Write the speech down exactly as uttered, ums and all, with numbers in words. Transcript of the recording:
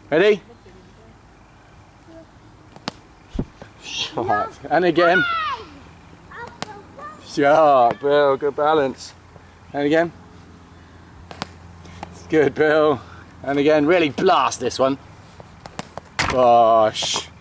Ready? Shot. And again. Shot, Bill. Good balance. And again. It's good, Bill. And again, really blast this one. Gosh.